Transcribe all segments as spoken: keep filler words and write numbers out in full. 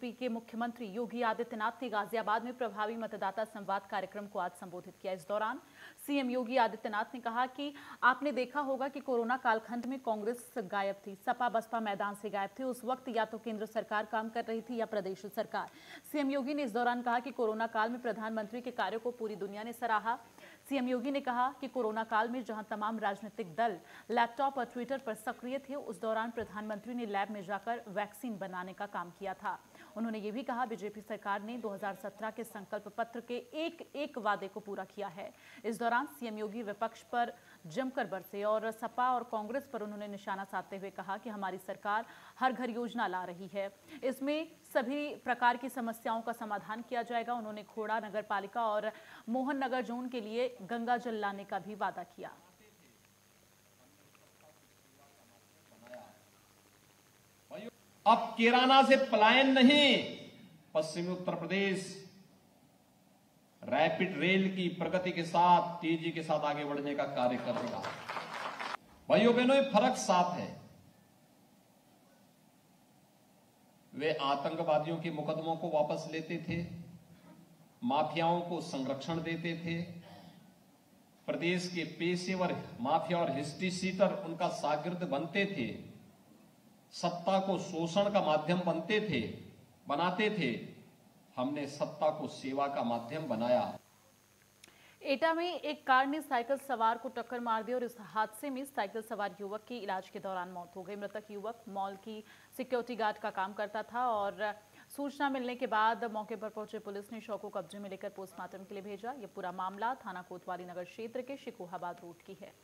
UP के मुख्यमंत्री योगी आदित्यनाथ ने गाजियाबाद में प्रभावी मतदाता संवाद कार्यक्रम को आज संबोधित किया। इस दौरान सीएम योगी आदित्यनाथ ने कहा कि आपने देखा होगा कि कोरोना कालखंड में कांग्रेस गायब थी, सपा बसपा मैदान से गायब थे। उस वक्त या तो केंद्र सरकार काम कर रही थी या प्रदेश सरकार। सीएम योगी ने इस दौरान कहा कि कोरोना काल में प्रधानमंत्री के कार्यों को पूरी दुनिया ने सराहा। सीएम योगी ने कहा कि कोरोना काल में जहां तमाम राजनीतिक दल लैपटॉप और ट्विटर पर सक्रिय थे, उस दौरान प्रधानमंत्री ने लैब में जाकर वैक्सीन बनाने का काम किया था। उन्होंने ये भी कहा बीजेपी सरकार ने दो हज़ार सत्रह के संकल्प पत्र के एक एक वादे को पूरा किया है। इस दौरान सीएम योगी विपक्ष पर जमकर बरसे और सपा और कांग्रेस पर उन्होंने निशाना साधते हुए कहा कि हमारी सरकार हर घर योजना ला रही है, इसमें सभी प्रकार की समस्याओं का समाधान किया जाएगा। उन्होंने खोड़ा नगर पालिका और मोहन नगर जोन के लिए गंगा जल लाने का भी वादा किया। अब किराना से पलायन नहीं, पश्चिमी उत्तर प्रदेश रैपिड रेल की प्रगति के साथ तेजी के साथ आगे बढ़ने का कार्य करेगा। भाइयों बहनों, ये फर्क साफ है। वे आतंकवादियों के मुकदमों को वापस लेते थे, माफियाओं को संरक्षण देते थे, प्रदेश के पेशेवर माफिया और हिस्ट्री सीटर उनका शागिर्द बनते थे, सत्ता को शोषण का माध्यम बनते थे बनाते थे। हमने सत्ता को सेवा का माध्यम बनाया। एटा में एक कार ने साइकिल सवार को टक्कर मार दी और इस हादसे में साइकिल सवार युवक की इलाज के दौरान मौत हो गई। मृतक युवक मॉल की सिक्योरिटी गार्ड का काम करता था और सूचना मिलने के बाद मौके पर पहुंचे पुलिस ने शव को कब्जे में लेकर पोस्टमार्टम के लिए भेजा। यह पूरा मामला थाना कोतवाली नगर क्षेत्र के शिकोहाबाद रोड की है।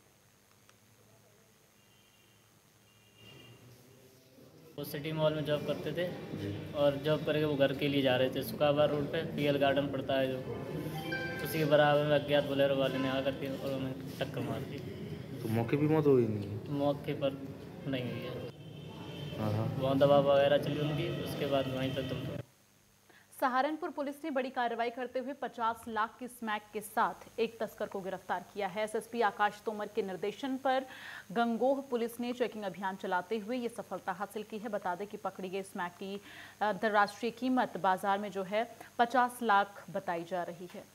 वो सिटी मॉल में जॉब करते थे और जॉब करके वो घर के लिए जा रहे थे। सुखाबाद रोड पे पीएल गार्डन पड़ता है जो, तो उसी के बराबर में अज्ञात बोलेरो वाले ने आकर के और उन्हें टक्कर मार दी। तो मौके भी मौत हो गई? नहीं, मौके पर नहीं हुई है। हाँ, वहाँ दवा वगैरह चली उनकी, उसके बाद वहीं तक तुम। सहारनपुर पुलिस ने बड़ी कार्रवाई करते हुए पचास लाख की स्मैक के साथ एक तस्कर को गिरफ्तार किया है। एसएसपी आकाश तोमर के निर्देशन पर गंगोह पुलिस ने चेकिंग अभियान चलाते हुए ये सफलता हासिल की है। बता दें कि पकड़ी गई स्मैक की अंतर्राष्ट्रीय कीमत बाजार में जो है पचास लाख बताई जा रही है।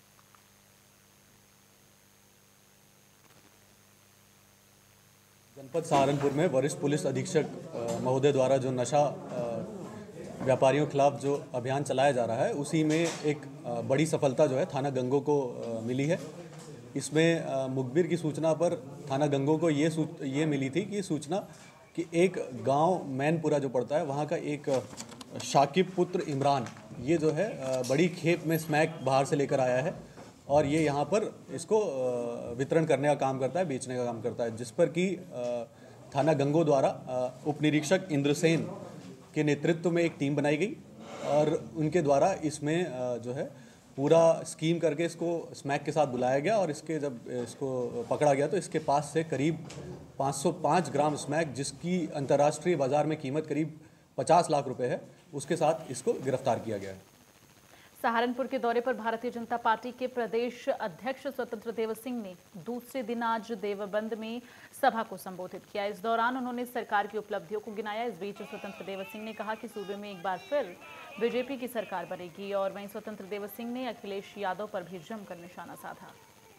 जनपद सहारनपुर में वरिष्ठ पुलिस अधीक्षक महोदय द्वारा जो नशा व्यापारियों के खिलाफ जो अभियान चलाया जा रहा है, उसी में एक बड़ी सफलता जो है थाना गंगो को मिली है। इसमें मुखबिर की सूचना पर थाना गंगो को ये ये मिली थी कि सूचना कि एक गांव मैनपुरा जो पड़ता है, वहां का एक शाकिब पुत्र इमरान ये जो है बड़ी खेप में स्मैक बाहर से लेकर आया है और ये यहाँ पर इसको वितरण करने का काम करता है, बेचने का काम करता है। जिस पर कि थाना गंगो द्वारा उप निरीक्षक इंद्रसेन के नेतृत्व में एक टीम बनाई गई और उनके द्वारा इसमें जो है पूरा स्कीम करके इसको स्मैक के साथ बुलाया गया और इसके जब इसको पकड़ा गया तो इसके पास से करीब पाँच सौ पाँच ग्राम स्मैक, जिसकी अंतर्राष्ट्रीय बाजार में कीमत करीब पचास लाख रुपए है, उसके साथ इसको गिरफ्तार किया गया है। सहारनपुर के दौरे पर भारतीय जनता पार्टी के प्रदेश अध्यक्ष स्वतंत्र देव सिंह ने दूसरे दिन आज देवबंद में सभा को संबोधित किया। इस दौरान उन्होंने सरकार की उपलब्धियों को गिनाया। इस बीच स्वतंत्र देव सिंह ने कहा कि सूबे में एक बार फिर बीजेपी की सरकार बनेगी और वहीं स्वतंत्र देव सिंह ने अखिलेश यादव पर भी जमकर निशाना साधा।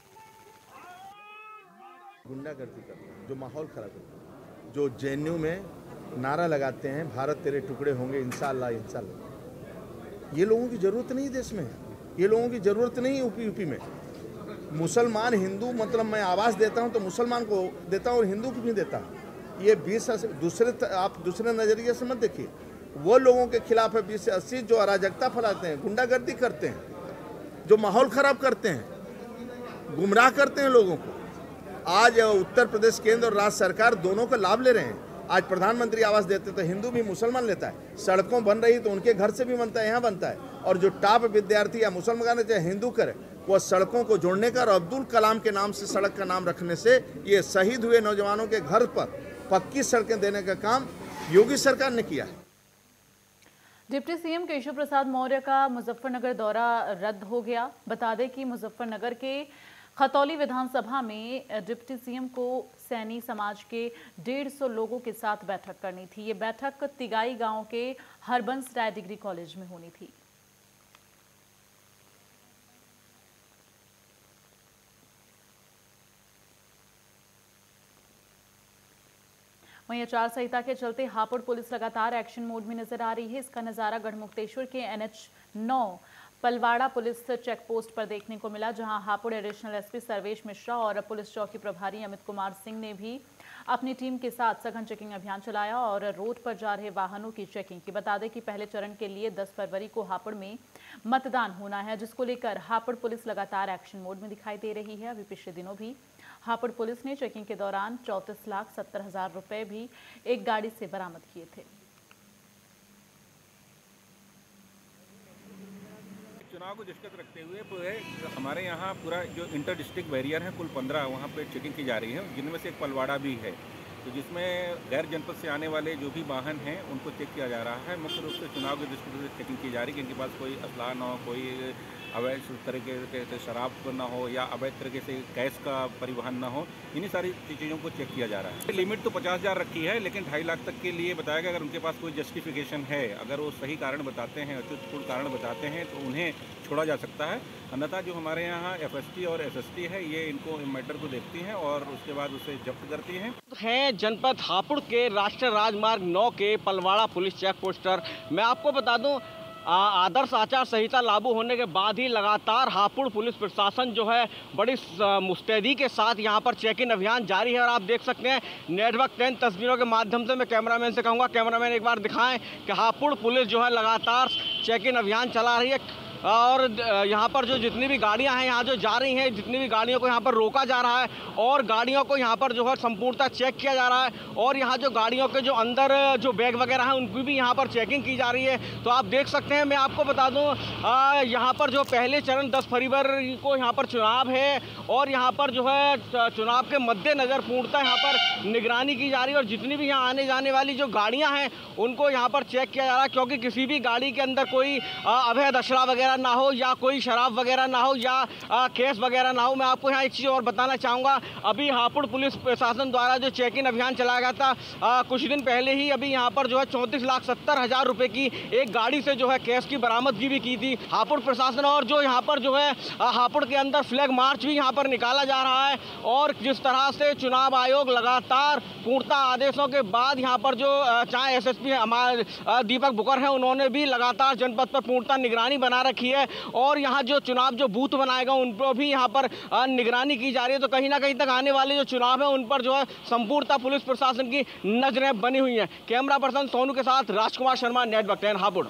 गुंडागर्दी करते हैं, जो माहौल खराब करते हैं, जो जेएनयू में नारा लगाते हैं भारत तेरे टुकड़े होंगे इंशाअल्लाह इंशाअल्लाह, ये लोगों की जरूरत नहीं देश में, ये लोगों की जरूरत नहीं यूपी यूपी में। मुसलमान हिंदू मतलब मैं आवाज़ देता हूँ तो मुसलमान को देता हूँ और हिंदू को भी देता हूँ। ये बीस से दूसरे आप दूसरे नज़रिए से मत देखिए। वो लोगों के खिलाफ है बीस से अस्सी जो अराजकता फैलाते हैं, गुंडागर्दी करते हैं, जो माहौल ख़राब करते हैं, गुमराह करते हैं लोगों को। आज उत्तर प्रदेश केंद्र और राज्य सरकार दोनों का लाभ ले रहे हैं। आज प्रधानमंत्री आवास देते तो हिंदू भी मुसलमान लेता है, सड़कों बन रही तो उनके घर से भी बनता है, यहाँ बनता है। और जो टॉप विद्यार्थी या मुसलमान चाहे हिंदू करे, वो सड़कों को जोड़ने का और अब्दुल कलाम के नाम से सड़क का नाम रखने से ये शहीद हुए नौजवानों के घर पर पक्की सड़कें देने का काम योगी सरकार ने किया है। डिप्टी सीएम केशव प्रसाद मौर्य का मुजफ्फरनगर दौरा रद्द हो गया। बता दें कि मुजफ्फरनगर के खतौली विधानसभा में डिप्टी सीएम को सैनी समाज के डेढ़ सौ लोगों के साथ बैठक करनी थी। ये बैठक तिगाई गांव के हरबंस राय डिग्री कॉलेज में होनी थी। वहीं आचार संहिता के चलते हापुड़ पुलिस लगातार एक्शन मोड में नजर आ रही है। इसका नजारा गढ़मुक्तेश्वर के एन एच नौ पलवाड़ा पुलिस चेक पोस्ट पर देखने को मिला, जहां हापुड़ एडिशनल एसपी सर्वेश मिश्रा और पुलिस चौकी प्रभारी अमित कुमार सिंह ने भी अपनी टीम के साथ सघन चेकिंग अभियान चलाया और रोड पर जा रहे वाहनों की चेकिंग की। बता दें कि पहले चरण के लिए दस फरवरी को हापुड़ में मतदान होना है, जिसको लेकर हापुड़ पुलिस लगातार एक्शन मोड में दिखाई दे रही है। अभी पिछले दिनों भी हापुड़ पुलिस ने चेकिंग के दौरान चौंतीस लाख सत्तर हजार रुपए भी एक गाड़ी से बरामद किए थे। चुनाव को दृष्टिगत रखते हुए पूरे हमारे यहाँ पूरा जो इंटर डिस्ट्रिक्ट बैरियर है कुल पंद्रह वहाँ पे चेकिंग की जा रही है, जिनमें से एक पलवाड़ा भी है, तो जिसमें गैर जनपद से आने वाले जो भी वाहन हैं उनको चेक किया जा रहा है। मुख्य रूप से चुनाव की दृष्टि से चेकिंग की जा रही है कि इनके पास कोई असला ना हो, कोई अवैध तरीके से शराब ना हो या अवैध तरीके से गैस का परिवहन ना हो, इन्हीं सारी चीज़ों को चेक किया जा रहा है। लिमिट तो पचास हज़ार रखी है, लेकिन ढाई लाख तक के लिए बताया गया। अगर उनके पास कोई जस्टिफिकेशन है, अगर वो सही कारण बताते हैं, अच्युतपूर्ण कारण बताते हैं, तो उन्हें छोड़ा जा सकता है। अन्यथा जो हमारे यहाँ एफ एस टी और एस एस टी है, ये इनको मैटर को देखती हैं और उसके बाद उसे जब्त करती हैं। है जनपद हापुड़ के राष्ट्रीय राजमार्ग नौ के पलवाड़ा पुलिस चेक पोस्टर। मैं आपको बता दूं, आदर्श आचार संहिता लागू होने के बाद ही लगातार हापुड़ पुलिस प्रशासन जो है बड़ी मुस्तैदी के साथ यहां पर चेकिंग अभियान जारी है। और आप देख सकते हैं नेटवर्क टेन तस्वीरों के माध्यम से मैं कैमरामैन से कहूँगा, कैमरामैन एक बार दिखाएं कि हापुड़ पुलिस जो है लगातार चेकिंग अभियान चला रही है। और यहाँ पर जो जितनी भी गाड़ियाँ हैं यहाँ जो जा रही हैं, जितनी भी गाड़ियों को यहाँ पर रोका जा रहा है और गाड़ियों को यहाँ पर जो है संपूर्णतः चेक किया जा रहा है। और यहाँ जो गाड़ियों के जो अंदर जो बैग वगैरह हैं उनकी भी यहाँ पर चेकिंग की जा रही है। तो आप देख सकते हैं, मैं आपको बता दूँ यहाँ पर जो पहले चरण दस फरवरी को यहाँ पर चुनाव है और यहाँ पर जो है चुनाव के मद्देनज़र पूर्णतः यहाँ पर निगरानी की जा रही है। और जितनी भी यहाँ आने जाने वाली जो गाड़ियाँ हैं उनको यहाँ पर चेक किया जा रहा है, क्योंकि किसी भी गाड़ी के अंदर कोई अवैध असला वगैरह ना हो या कोई शराब वगैरह ना हो या आ, केस वगैरह ना हो। मैं आपको यहाँ एक चीज़ और बताना चाहूँगा, अभी हापुड़ पुलिस प्रशासन द्वारा जो चेकिंग अभियान चलाया गया था आ, कुछ दिन पहले ही अभी यहाँ पर जो है चौंतीस लाख सत्तर हज़ार रुपये की एक गाड़ी से जो है केस की बरामदगी भी की थी हापुड़ प्रशासन। और जो यहाँ पर जो है हापुड़ के अंदर फ्लैग मार्च भी यहाँ पर निकाला जा रहा है। और जिस तरह से चुनाव आयोग लगातार पूर्णतः आदेशों के बाद यहाँ पर जो चाहे एस एस पी हमारे दीपक बुकर हैं, उन्होंने भी लगातार जनपद पर पूर्णतः निगरानी बना रखी है। और यहाँ जो चुनाव जो बूथ बनाए गए उन पर भी यहाँ पर निगरानी की जा रही है। तो कहीं ना कहीं तक आने वाले जो चुनाव है उन पर जो है संपूर्णतः पुलिस प्रशासन की नजरें बनी हुई हैं। कैमरा पर्सन सोनू के साथ राजकुमार शर्मा, नेटवर्क टेन हापुड़।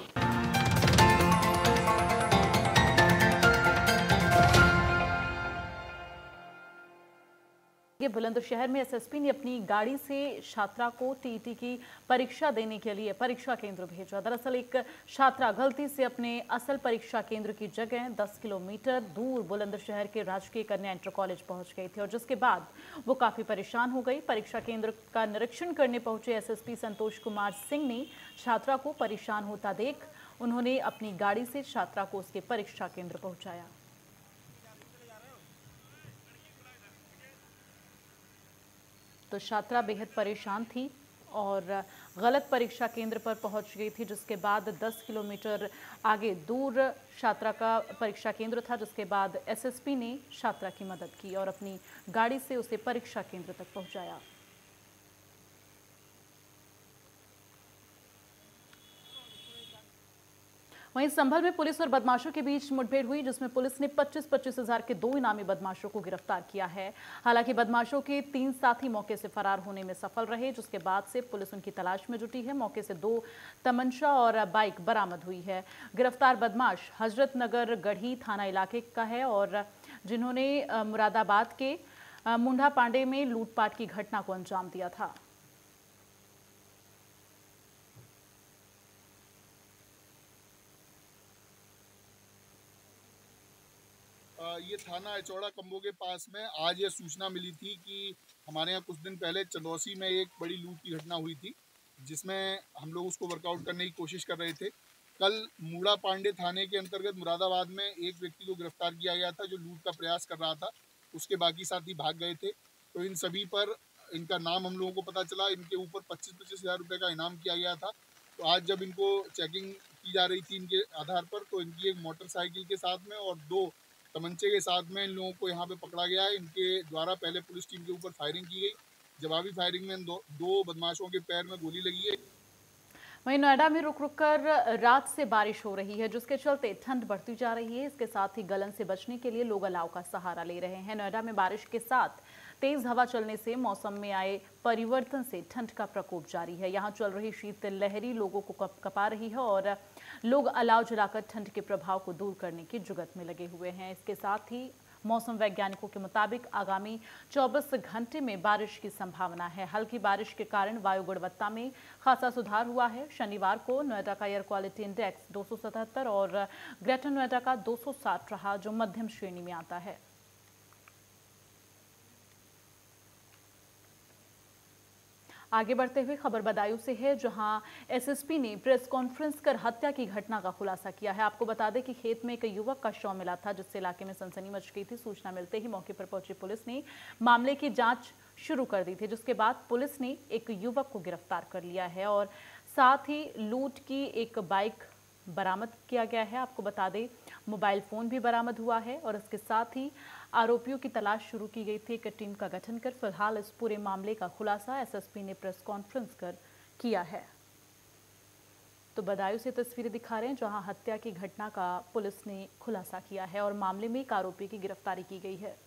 बुलंदशहर में एस एस पी ने अपनी गाड़ी से छात्रा को टी ई टी की परीक्षा देने के लिए परीक्षा केंद्र भेजा। दरअसल एक छात्रा गलती से अपने असल परीक्षा केंद्र की जगह दस किलोमीटर दूर बुलंदशहर के राजकीय कन्या इंटर कॉलेज पहुंच गई थी और जिसके बाद वो काफी परेशान हो गई। परीक्षा केंद्र का निरीक्षण करने पहुंचे S S P Santosh Kumar Singh ने छात्रा को परेशान होता देख उन्होंने अपनी गाड़ी से छात्रा को उसके परीक्षा केंद्र पहुंचाया। तो छात्रा बेहद परेशान थी और गलत परीक्षा केंद्र पर पहुंच गई थी, जिसके बाद दस किलोमीटर आगे दूर छात्रा का परीक्षा केंद्र था, जिसके बाद एस एस पी ने छात्रा की मदद की और अपनी गाड़ी से उसे परीक्षा केंद्र तक पहुंचाया। वहीं संभल में पुलिस और बदमाशों के बीच मुठभेड़ हुई, जिसमें पुलिस ने पच्चीस पच्चीस हजार के दो इनामी बदमाशों को गिरफ्तार किया है। हालांकि बदमाशों के तीन साथी मौके से फरार होने में सफल रहे, जिसके बाद से पुलिस उनकी तलाश में जुटी है। मौके से दो तमंचा और बाइक बरामद हुई है। गिरफ्तार बदमाश हजरत नगर गढ़ी थाना इलाके का है और जिन्होंने मुरादाबाद के मुंडा पांडे में लूटपाट की घटना को अंजाम दिया था। ये थाना अचौड़ा कम्बो के पास में आज ये सूचना मिली थी कि हमारे यहाँ कुछ दिन पहले चंदौसी में एक बड़ी लूट की घटना हुई थी, जिसमें हम लोग उसको वर्कआउट करने की कोशिश कर रहे थे। कल मूड़ा पांडे थाने के अंतर्गत मुरादाबाद में एक व्यक्ति को गिरफ्तार किया गया था जो लूट का प्रयास कर रहा था। उसके बाकी साथी भाग गए थे। तो इन सभी पर इनका नाम हम लोगों को पता चला, इनके ऊपर पच्चीस पच्चीस हज़ार रुपये का इनाम किया गया था। तो आज जब इनको चेकिंग की जा रही थी इनके आधार पर, तो इनकी एक मोटरसाइकिल के साथ में और दो तमंचे के साथ में इन लोगों को यहाँ पे पकड़ा गया है। इनके द्वारा पहले पुलिस टीम के ऊपर फायरिंग की गई। जवाबी फायरिंग में दो, दो बदमाशों के पैर में गोली लगी है। वहीं नोएडा में रुक रुक कर रात से बारिश हो रही है, जिसके चलते ठंड बढ़ती जा रही है। इसके साथ ही गलन से बचने के लिए लोग अलाव का सहारा ले रहे हैं। नोएडा में बारिश के साथ तेज हवा चलने से मौसम में आए परिवर्तन से ठंड का प्रकोप जारी है। यहां चल रही शीत लहरी लोगों को कप कपा रही है और लोग अलाव जलाकर ठंड के प्रभाव को दूर करने की जुगत में लगे हुए हैं। इसके साथ ही मौसम वैज्ञानिकों के मुताबिक आगामी चौबीस घंटे में बारिश की संभावना है। हल्की बारिश के कारण वायु गुणवत्ता में खासा सुधार हुआ है। शनिवार को नोएडा का एयर क्वालिटी इंडेक्स दो सौ सतहत्तर और ग्रेटर नोएडा का दो सौ साठ रहा, जो मध्यम श्रेणी में आता है। आगे बढ़ते हुए खबर बदायूं से है, जहां एसएसपी ने प्रेस कॉन्फ्रेंस कर हत्या की घटना का खुलासा किया है। आपको बता दें कि खेत में एक युवक का शव मिला था, जिससे इलाके में सनसनी मच गई थी। सूचना मिलते ही मौके पर पहुंची पुलिस ने मामले की जांच शुरू कर दी थी, जिसके बाद पुलिस ने एक युवक को गिरफ्तार कर लिया है और साथ ही लूट की एक बाइक बरामद किया गया है। आपको बता दें मोबाइल फोन भी बरामद हुआ है और इसके साथ ही आरोपियों की तलाश शुरू की गई थी। एक टीम का गठन कर फिलहाल इस पूरे मामले का खुलासा एसएसपी ने प्रेस कॉन्फ्रेंस कर किया है। तो बदायूं से तस्वीरें दिखा रहे हैं, जहां हत्या की घटना का पुलिस ने खुलासा किया है और मामले में एक आरोपी की गिरफ्तारी की गई है।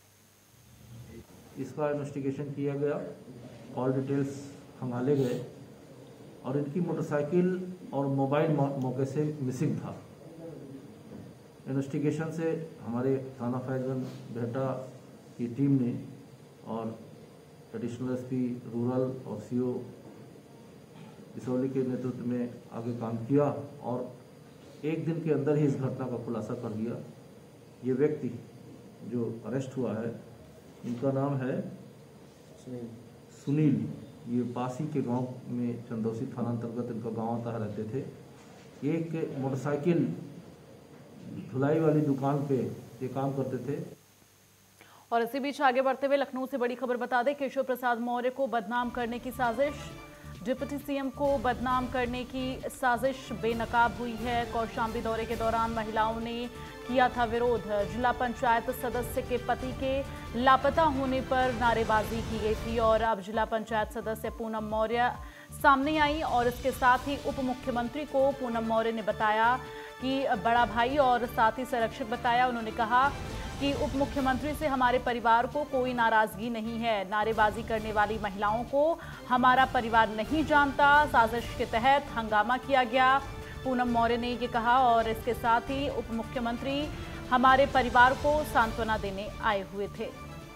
इसका इन्वेस्टिगेशन किया गया, कॉल डिटेल्स खंगाले गए और इनकी मोटरसाइकिल और मोबाइल मौके से मिसिंग था। इन्वेस्टिगेशन से हमारे थाना फैजगंज बेहटा की टीम ने और एडिशनल एसपी रूरल और सीओ बिसौली के नेतृत्व में आगे काम किया और एक दिन के अंदर ही इस घटना का खुलासा कर दिया। ये व्यक्ति जो अरेस्ट हुआ है, इनका नाम है सुनील। ये पासी के गांव में चंदौसी थाना अंतर्गत इनका गांव आता है, रहते थे। एक मोटरसाइकिल धुलाई वाली दुकान पे ये काम करते थे। और इसी बीच आगे बढ़ते हुए लखनऊ से बड़ी खबर बता दें, केशव प्रसाद मौर्य को बदनाम करने की साजिश। डिप्टी सीएम को बदनाम करने की साजिश बेनकाब हुई है। कौशाम्बी दौरे के दौरान महिलाओं ने किया था विरोध। जिला पंचायत सदस्य के पति के लापता होने पर नारेबाजी की गई थी और अब जिला पंचायत सदस्य पूनम मौर्य सामने आई और इसके साथ ही उप मुख्यमंत्री को पूनम मौर्य ने बताया कि बड़ा भाई और साथ ही संरक्षक बताया। उन्होंने कहा कि उप मुख्यमंत्री से हमारे परिवार को कोई नाराजगी नहीं है। नारेबाजी करने वाली महिलाओं को हमारा परिवार नहीं जानता। साजिश के तहत हंगामा किया गया, पूनम मौर्य ने ये कहा और इसके साथ ही उप मुख्यमंत्री हमारे परिवार को सांत्वना देने आए हुए थे।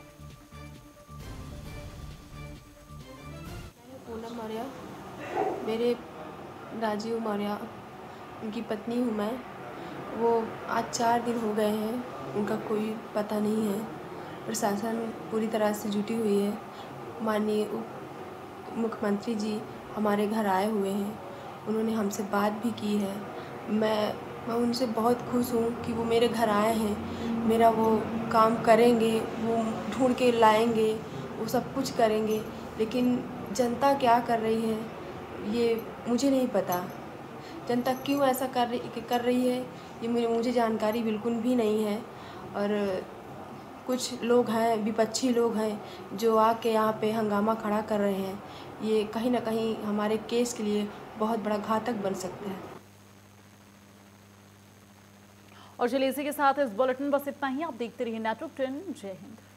पूनम मौर्य, मेरे राजीव मौर्य उनकी पत्नी हूँ मैं। वो आज चार दिन हो गए हैं, उनका कोई पता नहीं है। प्रशासन पूरी तरह से जुटी हुई है। माननीय उप मुख्यमंत्री जी हमारे घर आए हुए हैं, उन्होंने हमसे बात भी की है। मैं मैं उनसे बहुत खुश हूँ कि वो मेरे घर आए हैं, मेरा वो काम करेंगे, वो ढूंढ के लाएंगे, वो सब कुछ करेंगे। लेकिन जनता क्या कर रही है ये मुझे नहीं पता। जनता क्यों ऐसा कर रही कर रही है ये मुझे जानकारी बिल्कुल भी नहीं है। और कुछ लोग हैं, विपक्षी लोग हैं, जो आके यहाँ पे हंगामा खड़ा कर रहे हैं। ये कहीं ना कहीं हमारे केस के लिए बहुत बड़ा घातक बन सकता है। और चलिए इसी के साथ इस बुलेटिन बस इतना ही। आप देखते रहिए नेटवर्क टेन। जय हिंद।